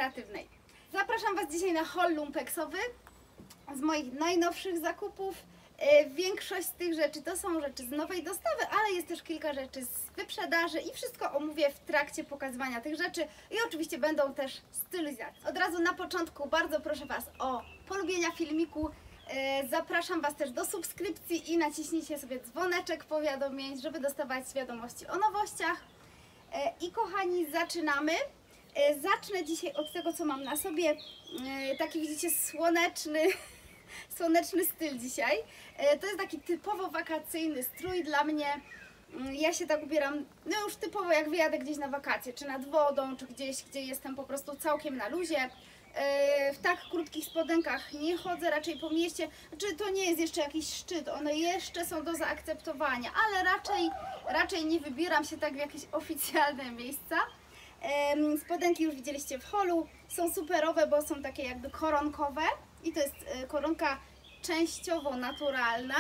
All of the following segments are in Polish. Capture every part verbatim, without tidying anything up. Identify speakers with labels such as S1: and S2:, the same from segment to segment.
S1: kreatywnej. Zapraszam Was dzisiaj na haul lumpeksowy z moich najnowszych zakupów. Większość z tych rzeczy to są rzeczy z nowej dostawy, ale jest też kilka rzeczy z wyprzedaży i wszystko omówię w trakcie pokazywania tych rzeczy i oczywiście będą też stylizacje. Od razu na początku bardzo proszę Was o polubienia filmiku. Zapraszam Was też do subskrypcji i naciśnijcie sobie dzwoneczek powiadomień, żeby dostawać wiadomości o nowościach. I kochani, zaczynamy. Zacznę dzisiaj od tego, co mam na sobie. Taki widzicie słoneczny, słoneczny styl dzisiaj. To jest taki typowo wakacyjny strój dla mnie. Ja się tak ubieram, no już typowo jak wyjadę gdzieś na wakacje, czy nad wodą, czy gdzieś, gdzie jestem po prostu całkiem na luzie. W tak krótkich spodenkach nie chodzę, raczej po mieście. Znaczy to nie jest jeszcze jakiś szczyt, one jeszcze są do zaakceptowania, ale raczej, raczej nie wybieram się tak w jakieś oficjalne miejsca. Spodenki już widzieliście w haulu, są superowe, bo są takie jakby koronkowe i to jest koronka częściowo naturalna.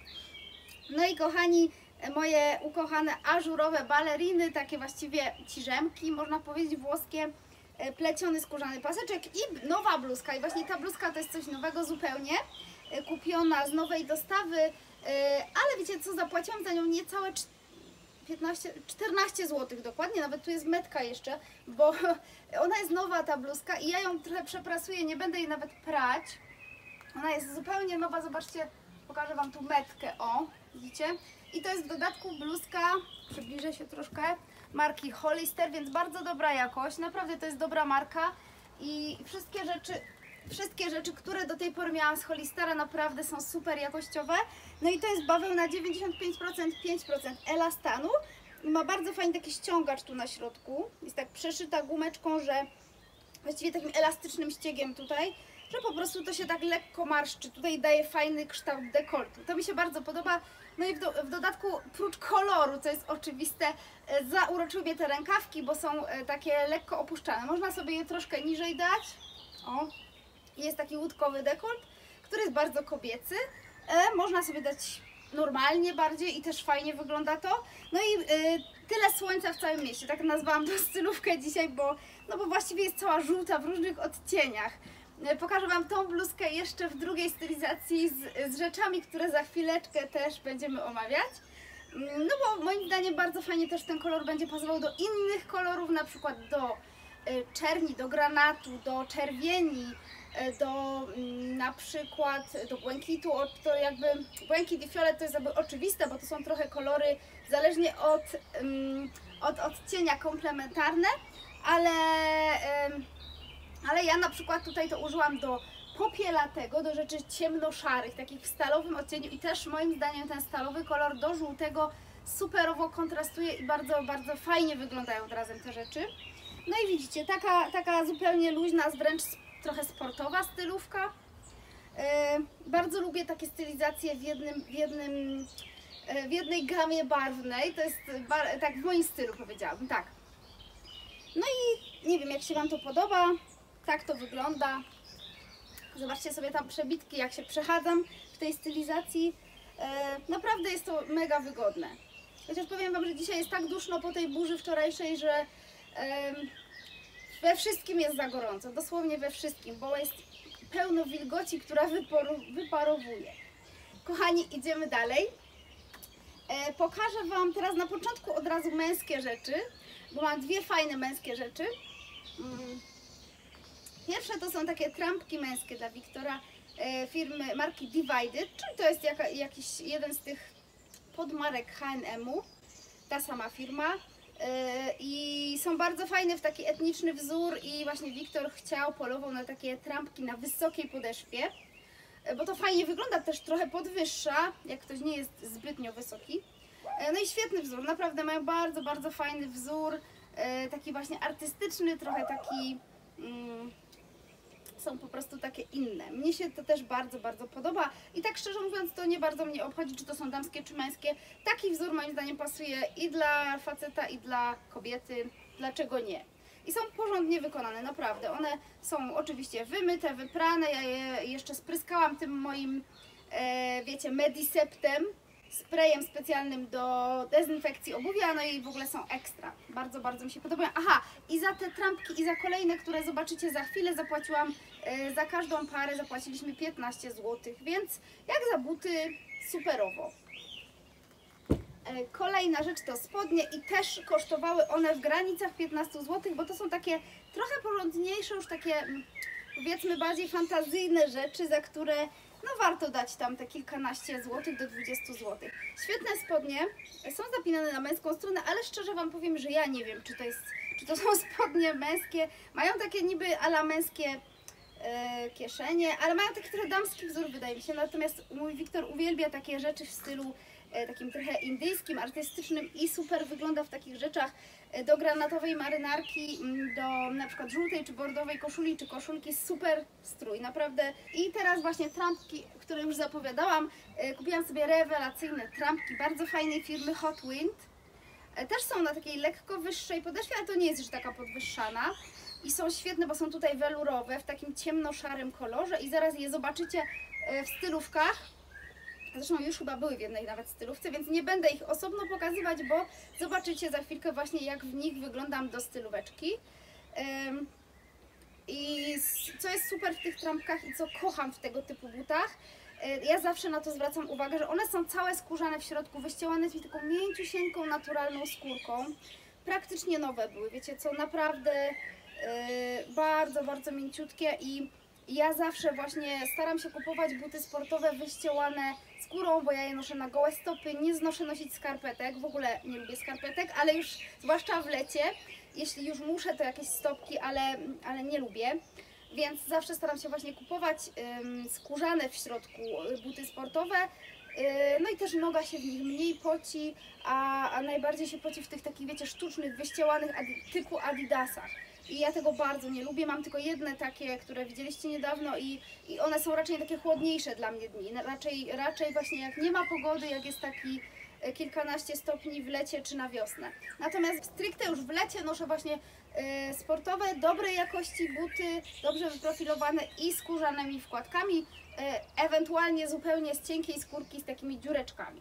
S1: No i kochani, moje ukochane ażurowe baleriny, takie właściwie ciżemki, można powiedzieć włoskie, pleciony skórzany paseczek i nowa bluzka. I właśnie ta bluzka to jest coś nowego zupełnie, kupiona z nowej dostawy, ale wiecie co, zapłaciłam za nią niecałe piętnaście, czternaście złotych dokładnie, nawet tu jest metka jeszcze, bo ona jest nowa ta bluzka i ja ją trochę przeprasuję, nie będę jej nawet prać. Ona jest zupełnie nowa, zobaczcie, pokażę Wam tu metkę, o, widzicie? I to jest w dodatku bluzka, przybliżę się troszkę, marki Hollister, więc bardzo dobra jakość, naprawdę to jest dobra marka i wszystkie rzeczy, wszystkie rzeczy, które do tej pory miałam z Hollistera, naprawdę są super jakościowe. No i to jest bawełna dziewięćdziesiąt pięć procent, pięć procent elastanu i ma bardzo fajny taki ściągacz tu na środku, jest tak przeszyta gumeczką, że właściwie takim elastycznym ściegiem tutaj, że po prostu to się tak lekko marszczy, tutaj daje fajny kształt dekoltu, to mi się bardzo podoba. No i w, do, w dodatku, prócz koloru, co jest oczywiste, zauroczyły mnie te rękawki, bo są takie lekko opuszczane. Można sobie je troszkę niżej dać. O, jest taki łódkowy dekolt, który jest bardzo kobiecy. E, można sobie dać normalnie bardziej i też fajnie wygląda to. No i e, tyle słońca w całym mieście, tak nazwałam tą stylówkę dzisiaj, bo, no bo właściwie jest cała żółta w różnych odcieniach. Pokażę Wam tą bluzkę jeszcze w drugiej stylizacji z, z rzeczami, które za chwileczkę też będziemy omawiać. No bo moim zdaniem bardzo fajnie też ten kolor będzie pasował do innych kolorów, na przykład do czerni, do granatu, do czerwieni, do na przykład do błękitu. To jakby błękit i fiolet to jest jakby oczywiste, bo to są trochę kolory zależnie od, od odcienia komplementarne, ale Ale ja na przykład tutaj to użyłam do popielatego, do rzeczy ciemnoszarych, takich w stalowym odcieniu i też moim zdaniem ten stalowy kolor do żółtego superowo kontrastuje i bardzo, bardzo fajnie wyglądają razem te rzeczy. No i widzicie, taka, taka zupełnie luźna, wręcz trochę sportowa stylówka. Yy, bardzo lubię takie stylizacje w jednym, w jednym, yy, w jednej gamie barwnej, to jest bar tak w moim stylu powiedziałabym, tak. No i nie wiem, jak się Wam to podoba. Tak to wygląda. Zobaczcie sobie tam przebitki, jak się przechadzam w tej stylizacji. E, naprawdę jest to mega wygodne. Chociaż powiem Wam, że dzisiaj jest tak duszno po tej burzy wczorajszej, że e, we wszystkim jest za gorąco. Dosłownie we wszystkim, bo jest pełno wilgoci, która wyporu, wyparowuje. Kochani, idziemy dalej. E, pokażę Wam teraz na początku od razu męskie rzeczy, bo mam dwie fajne męskie rzeczy. Mm. Pierwsze to są takie trampki męskie dla Wiktora, e, firmy marki Divided, czyli to jest jaka, jakiś jeden z tych podmarek H and M-u, ta sama firma. E, I są bardzo fajne w taki etniczny wzór i właśnie Wiktor chciał, polował na takie trampki na wysokiej podeszwie, e, bo to fajnie wygląda, też trochę podwyższa, jak ktoś nie jest zbytnio wysoki. E, no i świetny wzór, naprawdę mają bardzo, bardzo fajny wzór, e, taki właśnie artystyczny, trochę taki... Mm, są po prostu takie inne. Mnie się to też bardzo, bardzo podoba i tak szczerze mówiąc to nie bardzo mnie obchodzi, czy to są damskie, czy męskie. Taki wzór moim zdaniem pasuje i dla faceta, i dla kobiety. Dlaczego nie? I są porządnie wykonane, naprawdę. One są oczywiście wymyte, wyprane. Ja je jeszcze spryskałam tym moim, e, wiecie, Mediseptem, sprayem specjalnym do dezynfekcji obuwia, no i w ogóle są ekstra. Bardzo, bardzo mi się podobają. Aha, i za te trampki i za kolejne, które zobaczycie za chwilę, zapłaciłam yy, za każdą parę, zapłaciliśmy piętnaście złotych, więc jak za buty superowo. Yy, kolejna rzecz to spodnie i też kosztowały one w granicach piętnaście złotych, bo to są takie trochę porządniejsze, już takie powiedzmy bardziej fantazyjne rzeczy, za które no warto dać tam te kilkanaście złotych do dwudziestu złotych. Świetne spodnie, są zapinane na męską stronę, ale szczerze Wam powiem, że ja nie wiem, czy to jest, czy to są spodnie męskie. Mają takie niby ala męskie e, kieszenie, ale mają taki trochę damski wzór, wydaje mi się. Natomiast mój Wiktor uwielbia takie rzeczy w stylu e, takim trochę indyjskim, artystycznym i super wygląda w takich rzeczach. Do granatowej marynarki, do na przykład żółtej czy bordowej koszuli czy koszulki, super strój, naprawdę. I teraz właśnie trampki, które już zapowiadałam, kupiłam sobie rewelacyjne trampki bardzo fajnej firmy Hot Wind. Też są na takiej lekko wyższej podeszwie, ale to nie jest już taka podwyższana. I są świetne, bo są tutaj welurowe w takim ciemno-szarym kolorze i zaraz je zobaczycie w stylówkach. Zresztą już chyba były w jednej nawet stylówce, więc nie będę ich osobno pokazywać, bo zobaczycie za chwilkę właśnie, jak w nich wyglądam do stylóweczki. Ym, I co jest super w tych trampkach i co kocham w tego typu butach, yy, ja zawsze na to zwracam uwagę, że one są całe skórzane w środku, wyścielane z taką mięciusieńką, naturalną skórką. Praktycznie nowe były, wiecie co, naprawdę yy, bardzo, bardzo mięciutkie i ja zawsze właśnie staram się kupować buty sportowe wyścielane skórą, bo ja je noszę na gołe stopy, nie znoszę nosić skarpetek, w ogóle nie lubię skarpetek, ale już zwłaszcza w lecie, jeśli już muszę, to jakieś stopki, ale, ale nie lubię, więc zawsze staram się właśnie kupować ym, skórzane w środku buty sportowe, yy, no i też noga się w nich mniej poci, a, a najbardziej się poci w tych takich, wiecie, sztucznych, wyścielanych adi typu adidasach. I ja tego bardzo nie lubię, mam tylko jedne takie, które widzieliście niedawno i, i one są raczej takie chłodniejsze dla mnie dni, raczej, raczej właśnie jak nie ma pogody, jak jest taki kilkanaście stopni w lecie czy na wiosnę. Natomiast stricte już w lecie noszę właśnie y, sportowe, dobrej jakości buty, dobrze wyprofilowane i skórzanymi wkładkami, y, ewentualnie zupełnie z cienkiej skórki z takimi dziureczkami.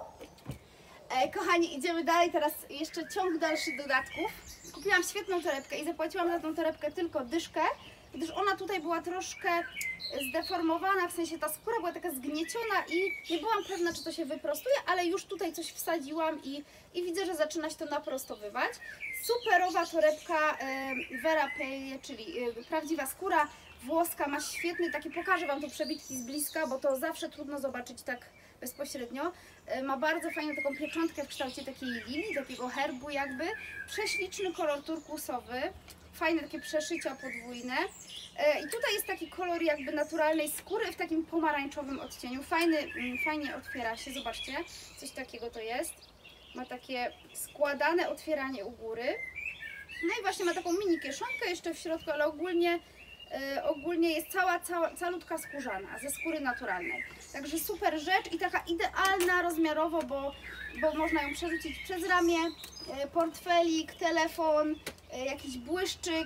S1: E, kochani, idziemy dalej, teraz jeszcze ciąg dalszy dodatków. Kupiłam świetną torebkę i zapłaciłam za tą torebkę tylko dyszkę, gdyż ona tutaj była troszkę zdeformowana, w sensie ta skóra była taka zgnieciona i nie byłam pewna, czy to się wyprostuje, ale już tutaj coś wsadziłam i, i widzę, że zaczyna się to naprostowywać. Superowa torebka e, Vera Pelle, czyli e, prawdziwa skóra włoska, ma świetny taki, pokażę Wam tu przebitki z bliska, bo to zawsze trudno zobaczyć tak bezpośrednio. Ma bardzo fajną taką pieczątkę w kształcie takiej lilii, takiego herbu jakby. Prześliczny kolor turkusowy, fajne takie przeszycia podwójne. I tutaj jest taki kolor jakby naturalnej skóry w takim pomarańczowym odcieniu. Fajny, fajnie otwiera się, zobaczcie, coś takiego to jest. Ma takie składane otwieranie u góry. No i właśnie ma taką mini kieszonkę jeszcze w środku, ale ogólnie Yy, ogólnie jest cała, cała, calutka skórzana, ze skóry naturalnej. Także super rzecz i taka idealna rozmiarowo, bo, bo można ją przerzucić przez ramię, yy, portfelik, telefon, yy, jakiś błyszczyk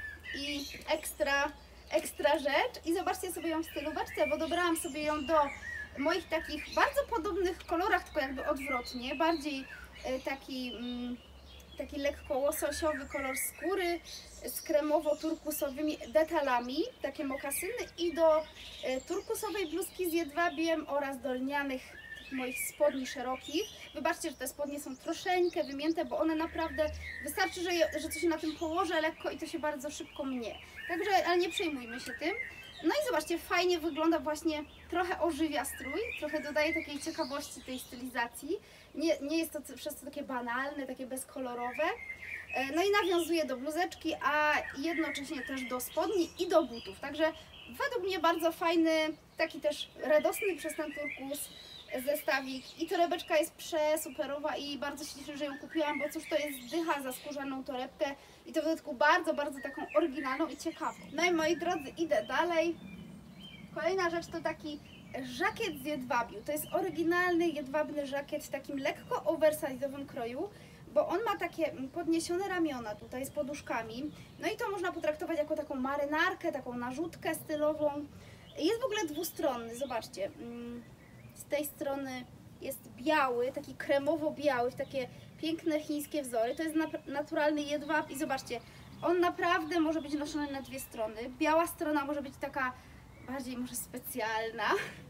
S1: i ekstra, ekstra rzecz. I zobaczcie sobie ją w stylóweczce, bo dobrałam sobie ją do moich takich bardzo podobnych kolorach, tylko jakby odwrotnie, bardziej yy, taki... Yy, taki lekko łososiowy kolor skóry z kremowo-turkusowymi detalami, takie mokasyny i do y, turkusowej bluzki z jedwabiem oraz do lnianych moich spodni szerokich. Wybaczcie, że te spodnie są troszeczkę wymięte, bo one naprawdę, wystarczy, że, je, że coś na tym położę lekko i to się bardzo szybko mnie. Także, ale nie przejmujmy się tym. No i zobaczcie, fajnie wygląda, właśnie trochę ożywia strój, trochę dodaje takiej ciekawości tej stylizacji. Nie, nie jest to przez to takie banalne, takie bezkolorowe. No i nawiązuje do bluzeczki, a jednocześnie też do spodni i do butów. Także według mnie bardzo fajny, taki też radosny przez ten turkus zestawik. I torebeczka jest przesuperowa i bardzo się cieszę, że ją kupiłam, bo cóż to jest dycha za skórzaną torebkę i to w dodatku bardzo, bardzo taką oryginalną i ciekawą. No i moi drodzy, idę dalej. Kolejna rzecz to taki żakiet z jedwabiu. To jest oryginalny jedwabny żakiet w takim lekko oversize'owym kroju, bo on ma takie podniesione ramiona tutaj z poduszkami. No i to można potraktować jako taką marynarkę, taką narzutkę stylową. Jest w ogóle dwustronny, zobaczcie. Z tej strony jest biały, taki kremowo-biały, w takie piękne chińskie wzory. To jest naturalny jedwab i zobaczcie, on naprawdę może być noszony na dwie strony. Biała strona może być taka bardziej może specjalna,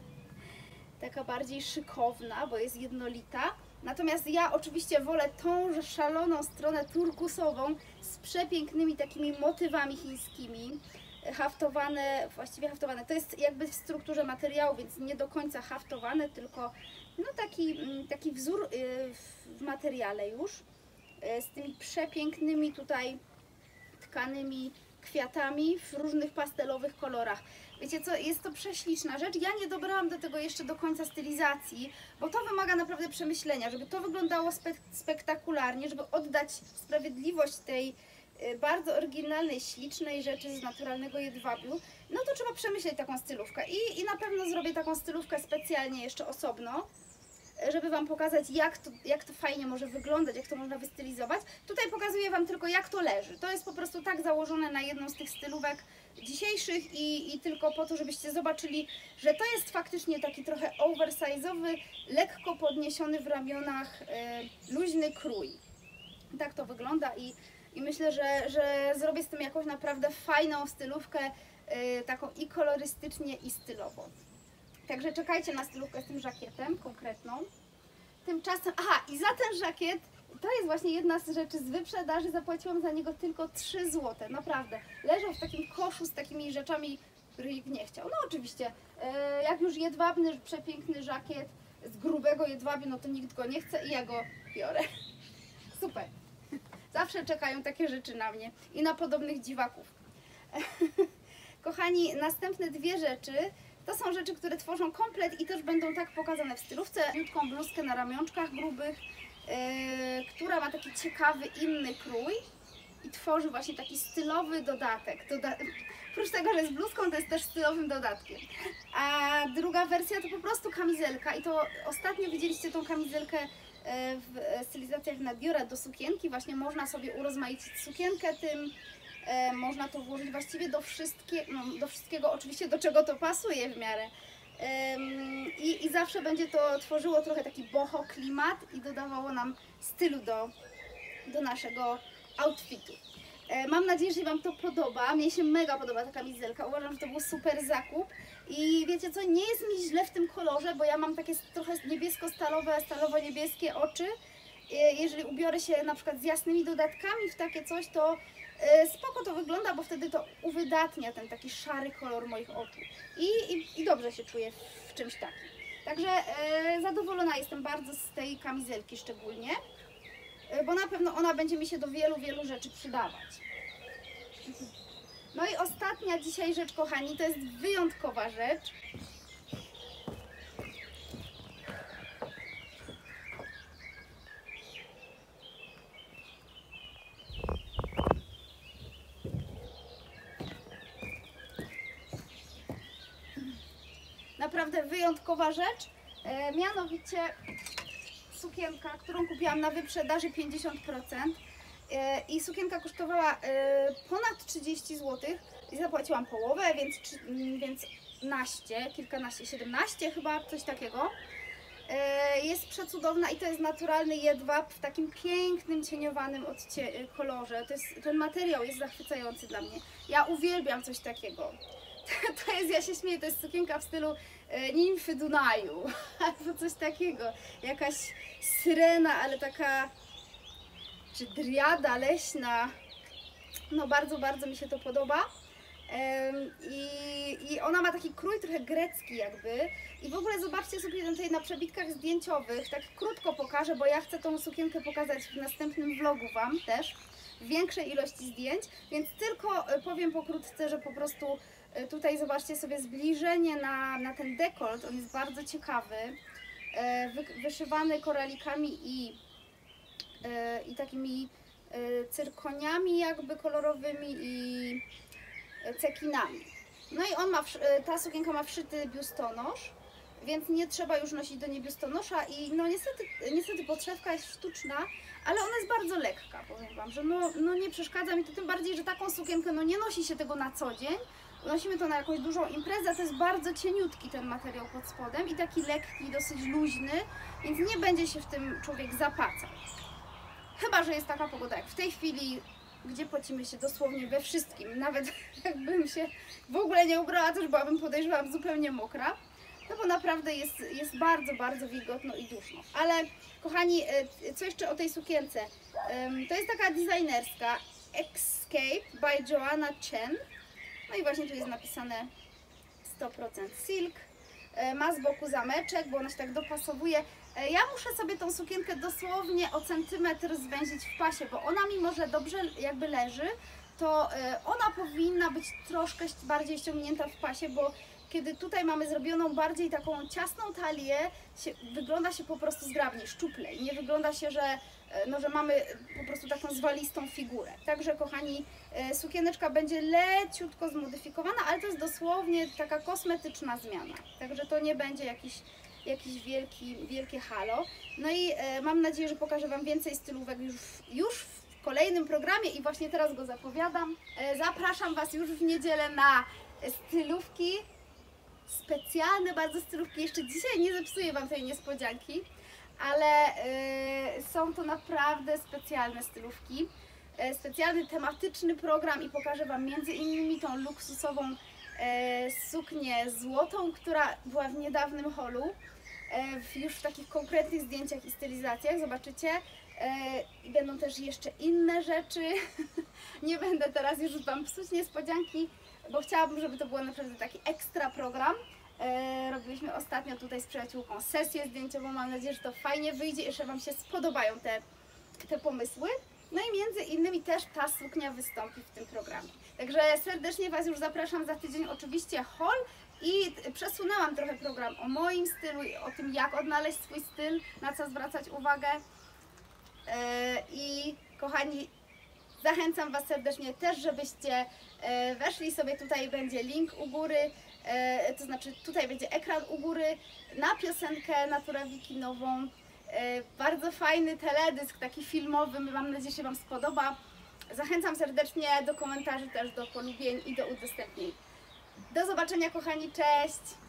S1: taka bardziej szykowna, bo jest jednolita. Natomiast ja oczywiście wolę tą szaloną stronę turkusową z przepięknymi takimi motywami chińskimi, haftowane, właściwie haftowane. To jest jakby w strukturze materiału, więc nie do końca haftowane, tylko no taki, taki wzór w materiale już, z tymi przepięknymi tutaj tkanymi kwiatami w różnych pastelowych kolorach. Wiecie co, jest to prześliczna rzecz. Ja nie dobrałam do tego jeszcze do końca stylizacji, bo to wymaga naprawdę przemyślenia, żeby to wyglądało spek spektakularnie, żeby oddać sprawiedliwość tej y, bardzo oryginalnej, ślicznej rzeczy z naturalnego jedwabiu, no to trzeba przemyśleć taką stylówkę i, i na pewno zrobię taką stylówkę specjalnie jeszcze osobno, żeby Wam pokazać, jak to, jak to fajnie może wyglądać, jak to można wystylizować. Tutaj pokazuję Wam tylko, jak to leży. To jest po prostu tak założone na jedną z tych stylówek dzisiejszych i, i tylko po to, żebyście zobaczyli, że to jest faktycznie taki trochę oversize'owy, lekko podniesiony w ramionach e, luźny krój. Tak to wygląda i, i myślę, że, że zrobię z tym jakąś naprawdę fajną stylówkę, e, taką i kolorystycznie, i stylowo. Także czekajcie na stylówkę z tym żakietem konkretną. Tymczasem, aha, i za ten żakiet, to jest właśnie jedna z rzeczy z wyprzedaży, zapłaciłam za niego tylko trzy złote, naprawdę. Leżał w takim koszu z takimi rzeczami, których nikt nie chciał. No oczywiście, e, jak już jedwabny, przepiękny żakiet z grubego jedwabiu, no to nikt go nie chce i ja go biorę. Super. Zawsze czekają takie rzeczy na mnie i na podobnych dziwaków. Kochani, następne dwie rzeczy to są rzeczy, które tworzą komplet i też będą tak pokazane w stylówce. Krótką bluzkę na ramionczkach grubych, yy, która ma taki ciekawy, inny krój i tworzy właśnie taki stylowy dodatek. Doda Oprócz tego, że jest bluzką, to jest też stylowym dodatkiem. A druga wersja to po prostu kamizelka i to ostatnio widzieliście tą kamizelkę w stylizacjach na Diora do sukienki. Właśnie można sobie urozmaicić sukienkę tym. E, można to włożyć właściwie do, wszystkie, no, do wszystkiego, oczywiście do czego to pasuje w miarę. E, i, I zawsze będzie to tworzyło trochę taki boho klimat i dodawało nam stylu do, do naszego outfitu. E, mam nadzieję, że Wam to podoba. Mnie się mega podoba ta kamizelka. Uważam, że to był super zakup. I wiecie co, nie jest mi źle w tym kolorze, bo ja mam takie trochę niebiesko-stalowe, stalowo-niebieskie oczy. E, jeżeli ubiorę się na przykład z jasnymi dodatkami w takie coś, to spoko to wygląda, bo wtedy to uwydatnia ten taki szary kolor moich oczu i, i, i dobrze się czuję w czymś takim. Także e, zadowolona jestem bardzo z tej kamizelki szczególnie, e, bo na pewno ona będzie mi się do wielu, wielu rzeczy przydawać. No i ostatnia dzisiaj rzecz, kochani, to jest wyjątkowa rzecz. Naprawdę wyjątkowa rzecz, e, mianowicie sukienka, którą kupiłam na wyprzedaży pięćdziesiąt procent e, i sukienka kosztowała e, ponad trzydzieści złotych i zapłaciłam połowę, więc, więc naście, kilkanaście, siedemnaście chyba, coś takiego. E, jest przecudowna i to jest naturalny jedwab w takim pięknym, cieniowanym kolorze. To jest, ten materiał jest zachwycający dla mnie. Ja uwielbiam coś takiego. To jest, ja się śmieję, to jest sukienka w stylu e, nimfy Dunaju, albo coś takiego, jakaś syrena, ale taka, czy driada leśna, no bardzo, bardzo mi się to podoba. E, i, I ona ma taki krój trochę grecki jakby i w ogóle zobaczcie sobie tutaj na przebitkach zdjęciowych, tak krótko pokażę, bo ja chcę tą sukienkę pokazać w następnym vlogu Wam też, w większej ilości zdjęć, więc tylko powiem pokrótce, że po prostu tutaj zobaczcie sobie zbliżenie na, na ten dekolt, on jest bardzo ciekawy, wy, wyszywany koralikami i, i takimi cyrkoniami jakby kolorowymi i cekinami. No i on ma, ta sukienka ma wszyty biustonosz, więc nie trzeba już nosić do niej biustonosza i no niestety, niestety podszewka jest sztuczna, ale ona jest bardzo lekka, powiem Wam, że no, no nie przeszkadza mi to, tym bardziej, że taką sukienkę no nie nosi się tego na co dzień, nosimy to na jakąś dużą imprezę, to jest bardzo cieniutki ten materiał pod spodem i taki lekki, dosyć luźny, więc nie będzie się w tym człowiek zapacał. Chyba że jest taka pogoda jak w tej chwili, gdzie pocimy się dosłownie we wszystkim, nawet jakbym się w ogóle nie ubrała, też byłabym, podejrzewam, zupełnie mokra. No bo naprawdę jest, jest bardzo, bardzo wilgotno i duszno. Ale kochani, co jeszcze o tej sukience? To jest taka designerska Escape by Joanna Chen. No i właśnie tu jest napisane sto procent silk. Ma z boku zameczek, bo ona się tak dopasowuje. Ja muszę sobie tą sukienkę dosłownie o centymetr zwęzić w pasie, bo ona, mimo że dobrze jakby leży, to ona powinna być troszkę bardziej ściągnięta w pasie, bo kiedy tutaj mamy zrobioną bardziej taką ciasną talię, się, wygląda się po prostu zgrabniej, szczuplej. Nie wygląda się, że, no, że mamy po prostu taką zwalistą figurę. Także kochani, sukieneczka będzie leciutko zmodyfikowana, ale to jest dosłownie taka kosmetyczna zmiana. Także to nie będzie jakiś, jakiś wielki, wielkie halo. No i e, mam nadzieję, że pokażę Wam więcej stylówek już, już w kolejnym programie i właśnie teraz go zapowiadam. E, zapraszam Was już w niedzielę na stylówki. Specjalne bardzo stylówki. Jeszcze dzisiaj nie zepsuję Wam tej niespodzianki, ale y, są to naprawdę specjalne stylówki. Y, specjalny tematyczny program i pokażę Wam między innymi tą luksusową y, suknię złotą, która była w niedawnym holu. Y, już w takich konkretnych zdjęciach i stylizacjach, zobaczycie. I y, będą też jeszcze inne rzeczy. Nie będę teraz już Wam psuć niespodzianki, bo chciałabym, żeby to był naprawdę taki ekstra program. E, robiliśmy ostatnio tutaj z przyjaciółką sesję zdjęciową, mam nadzieję, że to fajnie wyjdzie i że Wam się spodobają te, te pomysły. No i między innymi też ta suknia wystąpi w tym programie. Także serdecznie Was już zapraszam za tydzień, oczywiście haul i przesunęłam trochę program o moim stylu i o tym, jak odnaleźć swój styl, na co zwracać uwagę. E, I kochani, zachęcam Was serdecznie też, żebyście e, weszli sobie, tutaj będzie link u góry, e, to znaczy tutaj będzie ekran u góry na piosenkę Natura Wiki nową. E, bardzo fajny teledysk, taki filmowy, mam nadzieję, że się Wam spodoba. Zachęcam serdecznie do komentarzy, też do polubień i do udostępnień. Do zobaczenia kochani, cześć!